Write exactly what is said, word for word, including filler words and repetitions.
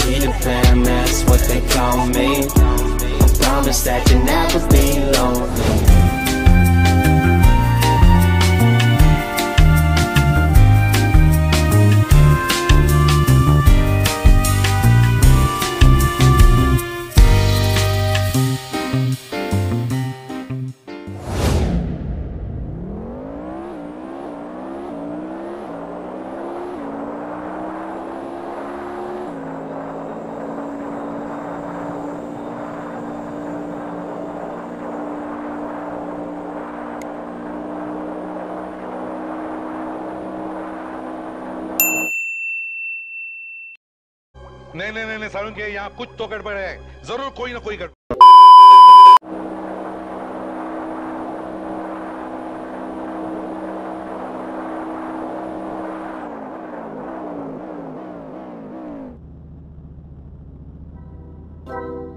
Peter Pan, that's what they call me. I promise that you'll never be lonely. नहीं नहीं नहीं, नहीं सारुण के यहाँ कुछ तो गड़बड़ है, जरूर कोई ना कोई गड़बड़। you